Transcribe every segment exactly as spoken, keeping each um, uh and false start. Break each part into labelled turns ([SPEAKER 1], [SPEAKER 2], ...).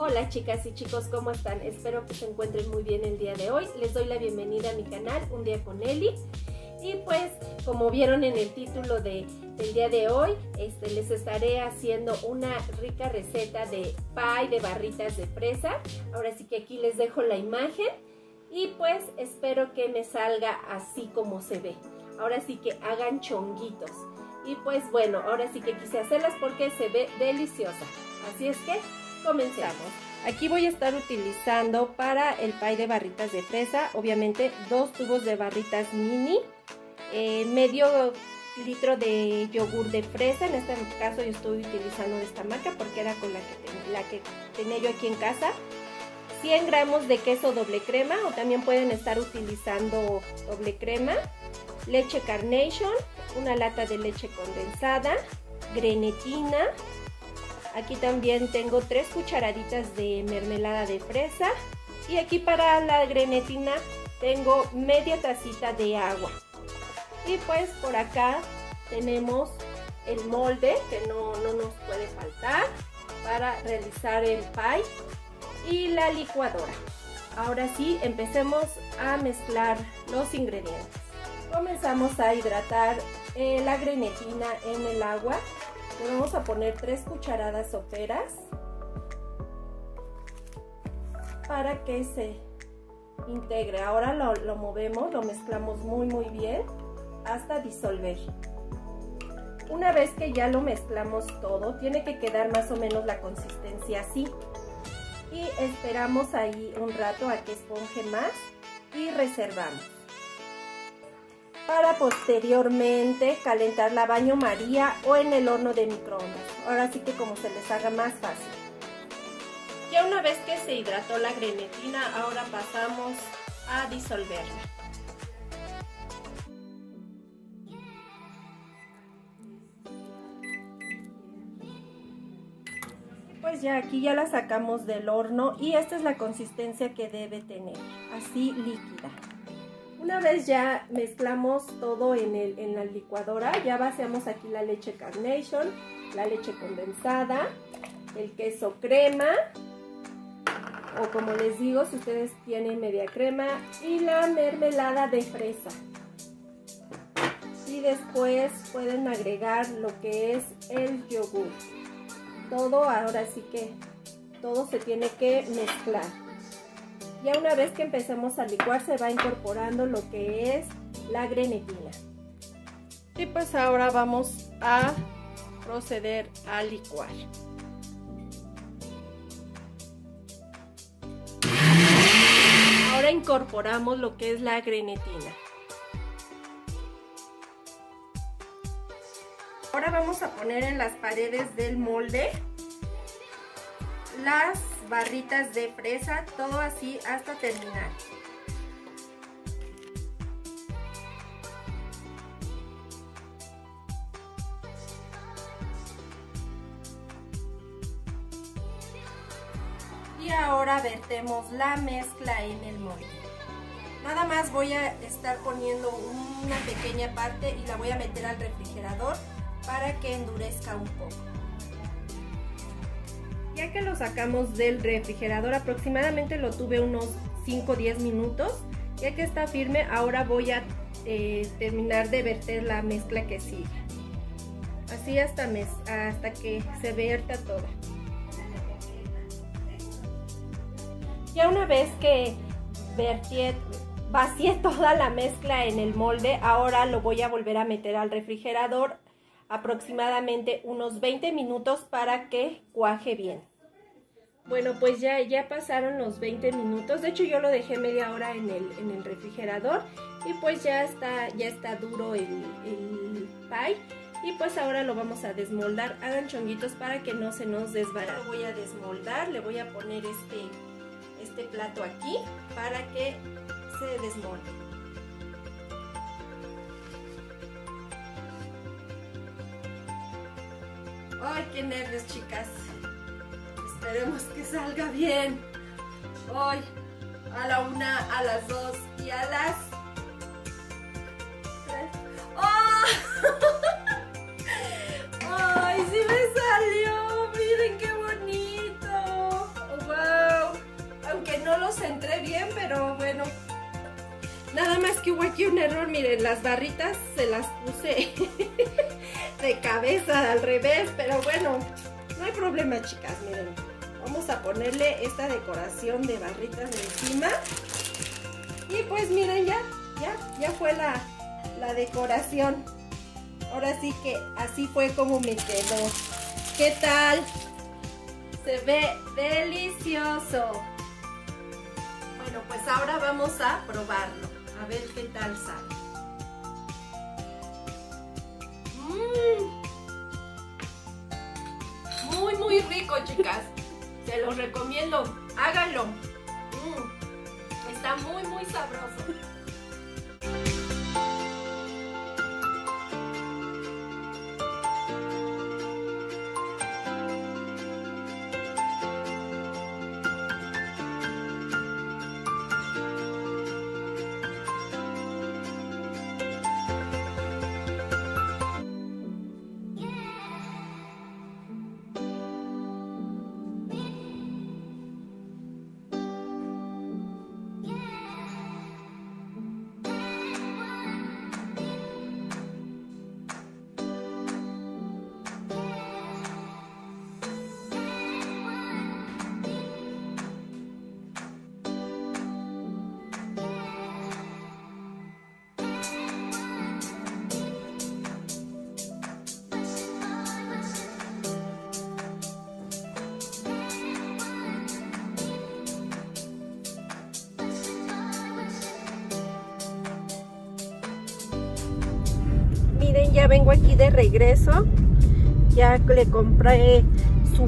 [SPEAKER 1] Hola chicas y chicos, ¿cómo están? Espero que se encuentren muy bien el día de hoy. Les doy la bienvenida a mi canal, Un Día con Eli. Y pues, como vieron en el título de, del día de hoy, este, les estaré haciendo una rica receta de pie de barritas de fresa. Ahora sí que aquí les dejo la imagen y pues espero que me salga así como se ve. Ahora sí que hagan chonguitos. Y pues bueno, ahora sí que quise hacerlas porque se ve deliciosa. Así es que comenzamos. Aquí voy a estar utilizando para el pie de barritas de fresa, obviamente dos tubos de barritas mini, eh, medio litro de yogur de fresa. En este caso yo estoy utilizando de esta marca porque era con la que, ten, la que tenía yo aquí en casa. cien gramos de queso doble crema, o también pueden estar utilizando doble crema. Leche Carnation, una lata de leche condensada, grenetina. Aquí también tengo tres cucharaditas de mermelada de fresa. Y aquí para la grenetina tengo media tacita de agua. Y pues por acá tenemos el molde que no, no nos puede faltar para realizar el pie. Y la licuadora. Ahora sí, empecemos a mezclar los ingredientes. Comenzamos a hidratar eh, la grenetina en el agua. Le vamos a poner tres cucharadas soperas para que se integre. Ahora lo, lo movemos, lo mezclamos muy muy bien hasta disolver. Una vez que ya lo mezclamos todo, tiene que quedar más o menos la consistencia así. Y esperamos ahí un rato a que esponje más y reservamos. Para posteriormente calentarla a baño María o en el horno de microondas. Ahora sí que como se les haga más fácil. Ya una vez que se hidrató la grenetina, ahora pasamos a disolverla. Pues ya aquí ya la sacamos del horno y esta es la consistencia que debe tener, así líquida. Una vez ya mezclamos todo en, el, en la licuadora, ya vaciamos aquí la leche Carnation, la leche condensada, el queso crema, o como les digo, si ustedes tienen media crema, y la mermelada de fresa. Y después pueden agregar lo que es el yogur. Todo, ahora sí que todo se tiene que mezclar. Ya una vez que empecemos a licuar se va incorporando lo que es la grenetina. Y pues ahora vamos a proceder a licuar. Ahora incorporamos lo que es la grenetina. Ahora vamos a poner en las paredes del molde las barritas de fresa, todo así hasta terminar. Y ahora vertemos la mezcla en el molde. Nada más voy a estar poniendo una pequeña parte y la voy a meter al refrigerador para que endurezca un poco. Ya que lo sacamos del refrigerador, aproximadamente lo tuve unos cinco a diez minutos. Ya que está firme, ahora voy a eh, terminar de verter la mezcla que sigue. Así hasta, mes, hasta que se vierta toda. Ya una vez que vertí, vacié toda la mezcla en el molde, ahora lo voy a volver a meter al refrigerador aproximadamente unos veinte minutos para que cuaje bien. Bueno, pues ya, ya pasaron los veinte minutos. De hecho yo lo dejé media hora en el, en el refrigerador y pues ya está, ya está duro el, el pie. Y pues ahora lo vamos a desmoldar. Hagan chonguitos para que no se nos desbarate. Lo voy a desmoldar, le voy a poner este, este plato aquí para que se desmolde. ¡Ay, qué nervios, chicas! Esperemos que salga bien. Hoy a la una, a las dos y a las tres. ¡Oh! ¡Ay, sí me salió! ¡Miren qué bonito! ¡Wow! miren, las barritas se las puse de cabeza al revés, pero bueno, no hay problema, chicas. Miren, vamos a ponerle esta decoración de barritas encima. Y pues miren, ya, ya, ya fue la, la decoración. Ahora sí que así fue como me quedó. ¿Qué tal? Se ve delicioso. Bueno, pues ahora vamos a probarlo. A ver qué tal sale. Mm. Muy, muy rico, chicas. Se los recomiendo. Háganlo. Mm. Está muy, muy sabroso. Miren, ya vengo aquí de regreso. Ya le compré su,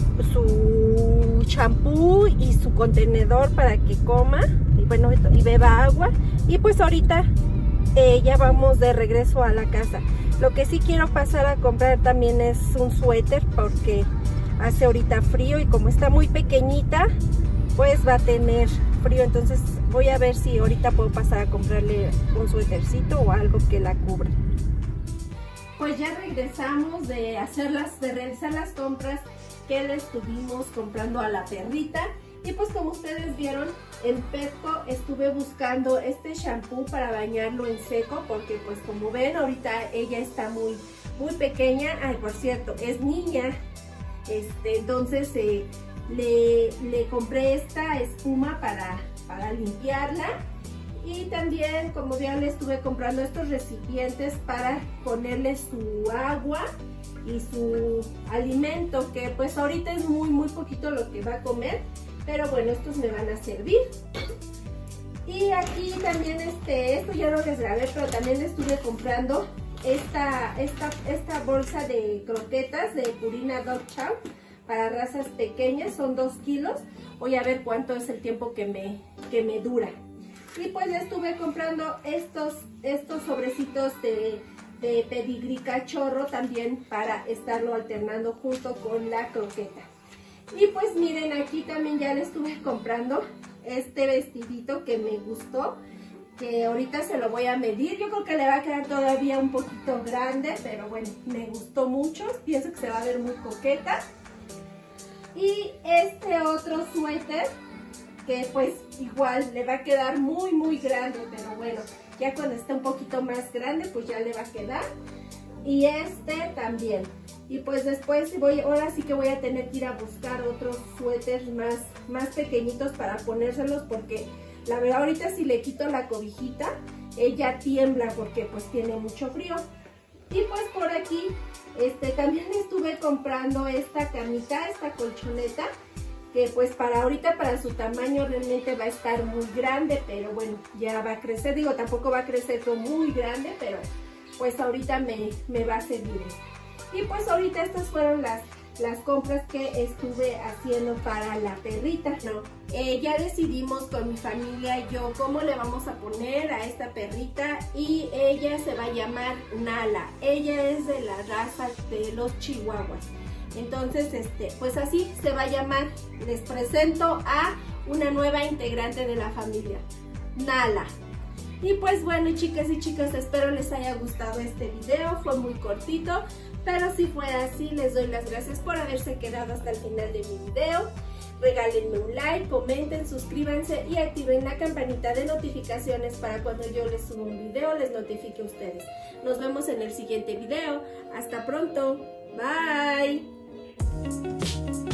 [SPEAKER 1] su champú y su contenedor para que coma y bueno, y beba agua. Y pues ahorita eh, ya vamos de regreso a la casa. Lo que sí quiero pasar a comprar también es un suéter porque hace ahorita frío y como está muy pequeñita, pues va a tener frío. Entonces voy a ver si ahorita puedo pasar a comprarle un suétercito o algo que la cubra. Pues ya regresamos de hacer las, de realizar las compras que le estuvimos comprando a la perrita. Y pues como ustedes vieron, en Petco estuve buscando este shampoo para bañarlo en seco, porque pues como ven, ahorita ella está muy, muy pequeña. Ay, por cierto, es niña. Este, entonces eh, le, le compré esta espuma para, para limpiarla. Y también, como ya le estuve comprando estos recipientes para ponerle su agua y su alimento, que pues ahorita es muy muy poquito lo que va a comer, pero bueno, estos me van a servir. Y aquí también, este, esto ya no les grabé, pero también le estuve comprando esta, esta, esta bolsa de croquetas de Purina Dog Chow para razas pequeñas, son dos kilos. Voy a ver cuánto es el tiempo que me, que me dura. Y pues le estuve comprando estos, estos sobrecitos de, de pedigrí cachorro también para estarlo alternando junto con la croqueta. Y pues miren, aquí también ya le estuve comprando este vestidito que me gustó, que ahorita se lo voy a medir. Yo creo que le va a quedar todavía un poquito grande, pero bueno, me gustó mucho. Pienso que se va a ver muy coqueta. Y este otro suéter, que pues igual le va a quedar muy muy grande, pero bueno, ya cuando esté un poquito más grande pues ya le va a quedar. Y este también. Y pues después voy, ahora sí que voy a tener que ir a buscar otros suéteres más, más pequeñitos para ponérselos, porque la verdad ahorita si le quito la cobijita, ella tiembla porque pues tiene mucho frío. Y pues por aquí este, también estuve comprando esta camita, esta colchoneta, que pues para ahorita, para su tamaño, realmente va a estar muy grande, pero bueno, ya va a crecer. Digo, tampoco va a crecer como muy grande, pero pues ahorita me, me va a servir. Y pues ahorita estas fueron las, las compras que estuve haciendo para la perrita, ¿no? Eh, ya decidimos con mi familia y yo cómo le vamos a poner a esta perrita, y ella se va a llamar Nala. Ella es de la raza de los chihuahuas. Entonces, este, pues así se va a llamar. Les presento a una nueva integrante de la familia, Nala. Y pues bueno, chicas y chicas, espero les haya gustado este video. Fue muy cortito, pero si fue así, les doy las gracias por haberse quedado hasta el final de mi video. regálenme un like, comenten, suscríbanse y activen la campanita de notificaciones para cuando yo les suba un video les notifique a ustedes. Nos vemos en el siguiente video. Hasta pronto. Bye.